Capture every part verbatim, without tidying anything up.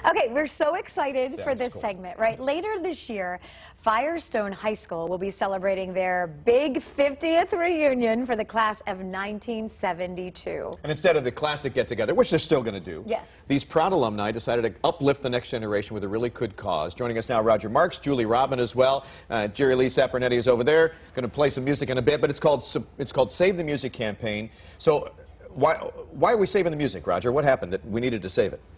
Okay, we're so excited That for was this cool. segment, right? Later this year, Firestone High School will be celebrating their big fiftieth reunion for the class of nineteen seventy-two. And instead of the classic get-together, which they're still going to do, Yes. these proud alumni decided to uplift the next generation with a really good cause. Joining us now, Roger Marks, Julie Robin as well. Uh, Jerry Lee Sapernetti is over there, going to play some music in a bit, but it's called it's called Save the Music campaign. So why why are we saving the music, Roger? What happened that we needed to save it?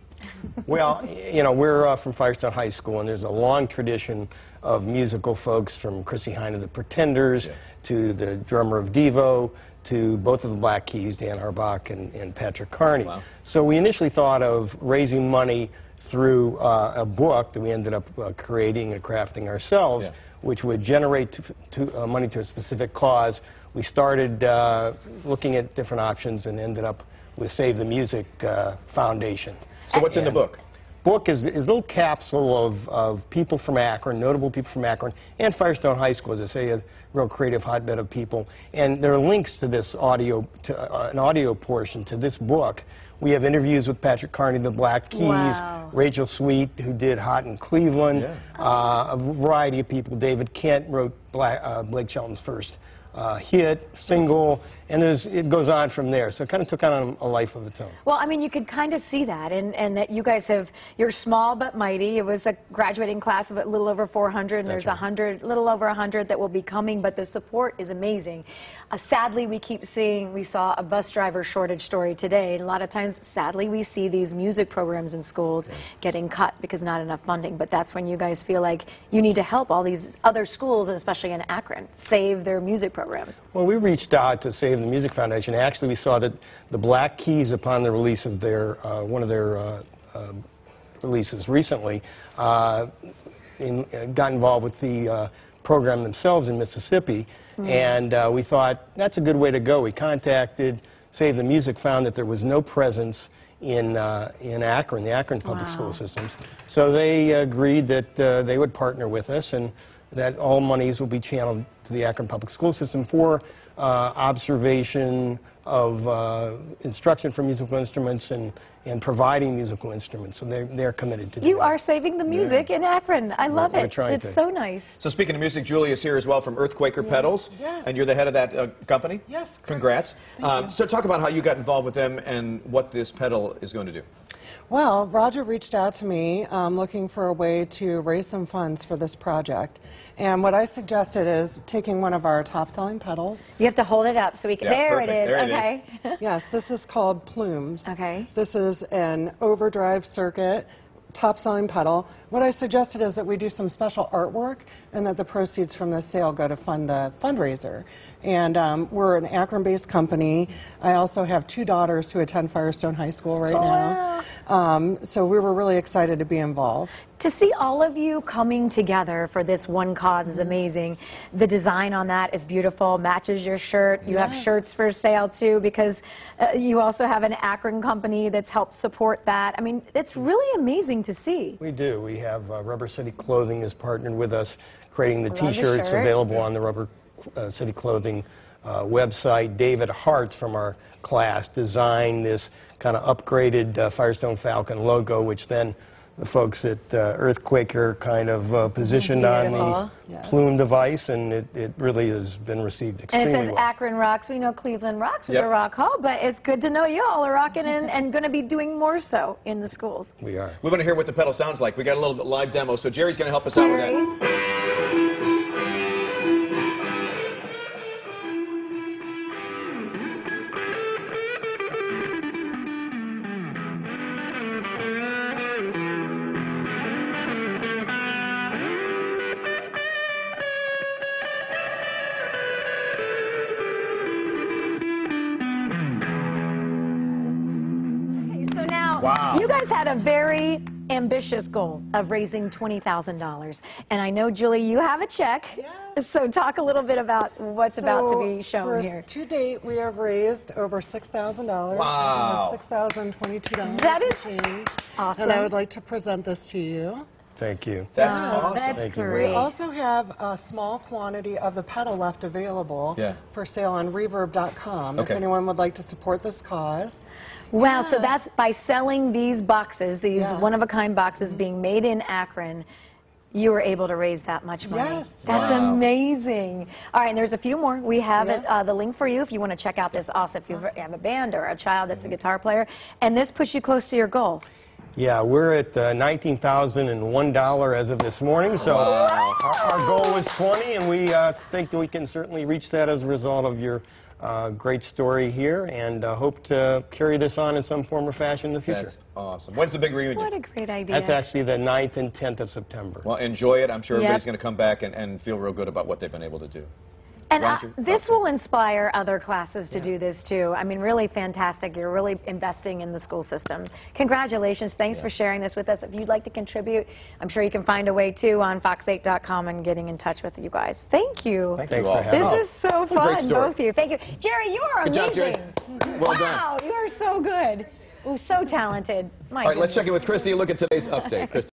Well, you know, we're uh, from Firestone High School, and there's a long tradition of musical folks, from Chrissy Hine of the Pretenders, yeah, to the drummer of Devo, to both of the Black Keys, Dan Auerbach and, and Patrick Carney. Wow. So we initially thought of raising money through uh, a book that we ended up uh, creating and crafting ourselves, yeah, which would generate to, to, uh, money to a specific cause. We started uh, looking at different options and ended up with Save the Music uh, Foundation. So what's in the book? Book is, is a little capsule of, of people from Akron, notable people from Akron, and Firestone High School, as I say, a real creative hotbed of people. And there are links to this audio, to uh, an audio portion to this book. We have interviews with Patrick Carney, the Black Keys, wow, Rachel Sweet, who did Hot in Cleveland, yeah, uh, a variety of people. David Kent wrote Black, uh, Blake Shelton's first Uh, hit, single, and it goes on from there. So it kind of took on a life of its own. Well, I mean, you could kind of see that, and, and that you guys have, you're small but mighty. It was a graduating class of a little over four hundred, and That's there's a right. hundred, little over one hundred that will be coming, but the support is amazing. Uh, sadly, we keep seeing, we saw a bus driver shortage story today, and a lot of times, sadly, we see these music programs in schools yeah. getting cut because not enough funding, but that's when you guys feel like you need to help all these other schools, and especially in Akron, save their music programs. Well, we reached out to Save the Music Foundation. Actually, we saw that the Black Keys, upon the release of their uh, one of their uh, uh, releases recently, uh, in, uh, got involved with the uh, program themselves in Mississippi, mm. and uh, we thought that's a good way to go. We contacted Save the Music, found that there was no presence in uh, in Akron, the Akron public wow. school systems. So they agreed that uh, they would partner with us, and that all monies will be channeled to the Akron public school system for uh, observation of uh, instruction for musical instruments and, and providing musical instruments. So they're, they're committed to do You that. are saving the music yeah. in Akron. I love we're, it. We're trying it's to. so nice. So speaking of music, Julie is here as well from Earthquaker yeah. Pedals. Yes. And you're the head of that uh, company? Yes. Correct. Congrats. Thank Um, you. so talk about how you got involved with them and what this pedal is going to do. Well, Roger reached out to me um, looking for a way to raise some funds for this project. And what I suggested is taking one of our top-selling pedals. You have to hold it up so we can. Yeah, there perfect. it is. There it okay. is. Yes, this is called Plumes. Okay. This is an overdrive circuit top-selling pedal. What I suggested is that we do some special artwork and that the proceeds from this sale go to fund the fundraiser. And um, we're an Akron-based company. I also have two daughters who attend Firestone High School right Oh, now. wow. Um, so we were really excited to be involved. To see all of you coming together for this one cause is amazing. The design on that is beautiful, matches your shirt. You Yes. have shirts for sale too, because uh, you also have an Akron company that's helped support that. I mean, it's really amazing to see. We do. We have uh, Rubber City Clothing has partnered with us, creating the Love the T-shirts shirt. available on the Rubber uh, City Clothing uh, website. David Hartz from our class designed this kind of upgraded uh, Firestone Falcon logo, which then the folks at uh, Earthquaker kind of uh, positioned on Beautiful. the Yes. plume device, and it, it really has been received And extremely it says well. Akron rocks. We know Cleveland rocks with Yep. the Rock Hall, but it's good to know you all are rocking in and going to be doing more so in the schools. We are. We want to hear what the pedal sounds like. We got a little live demo, so Jerry's going to help us out with that. So now, Wow. you guys had a very ambitious goal of raising twenty thousand dollars. And I know, Julie, you have a check. Yes. So talk a little bit about what's about to be So, shown for- here. To date, we have raised over six thousand dollars. Wow. six thousand twenty-two dollars That and is change. awesome. And I would like to present this to you. Thank you. That's Oh, awesome. that's Thank you. great. We also have a small quantity of the pedal left available Yeah. for sale on reverb dot com if Okay. anyone would like to support this cause. Wow, so Yeah. that's by selling these boxes, these Yeah. one-of-a-kind boxes being made in Akron, you were able to raise that much money. Yes. That's Wow. amazing. All right, and there's a few more. We have Yeah. it, uh, the link for you if you want to check out this also, if you have a band or a child that's a guitar player. And this puts you close to your goal. Yeah, we're at uh, nineteen thousand one dollars as of this morning, so Wow. our, our goal was twenty, and we uh, think that we can certainly reach that as a result of your uh, great story here, and uh, hope to carry this on in some form or fashion in the future. That's awesome. When's the big reunion? What a great idea. That's actually the ninth and tenth of September. Well, enjoy it. I'm sure Yep. everybody's going to come back and, and feel real good about what they've been able to do. And uh, Roger, this Roger. will inspire other classes to do this too. I mean, really fantastic. You're really investing in the school system. Congratulations. Thanks for sharing this with us. If you'd like to contribute, I'm sure you can find a way too on fox eight dot com and getting in touch with you guys. Thank you. Thank Thanks you for all. having This us. was so What a great fun, story. both of you. Thank you. Jerry, you are Good job, amazing. Jerry. Well done. Wow, you are so good. Ooh, so talented. My All right, let's goodness. check in with Christy. Look at today's update. Christy.